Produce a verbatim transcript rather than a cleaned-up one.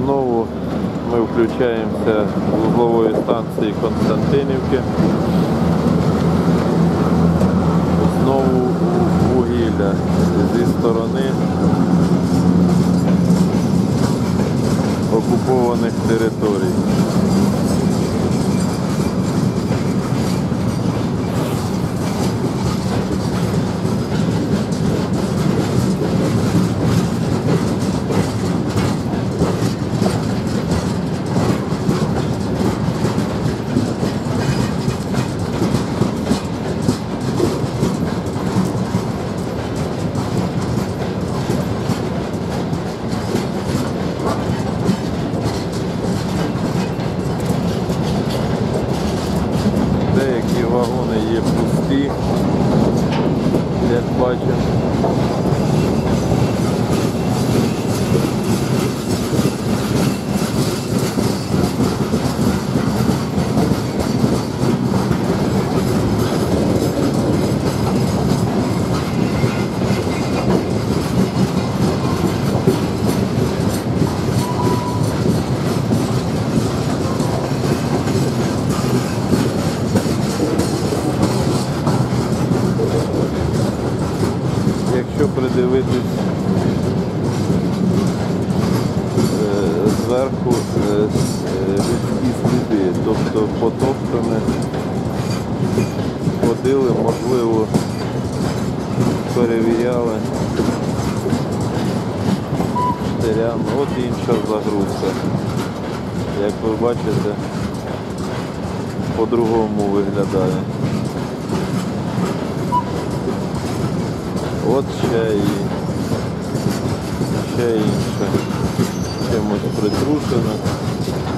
Знову ми включаємося з вузлової станції Константинівки. Знову вугілля зі сторони окупованих територій. Деякі вагони є пусті, як бачимо. Якщо придивитись зверху людські сліди, тобто потоптане, ходили, можливо, перевіряли штирями. От інша загрузка. Як ви бачите, по-другому виглядає. От ще і ще інше, чимось притрушено.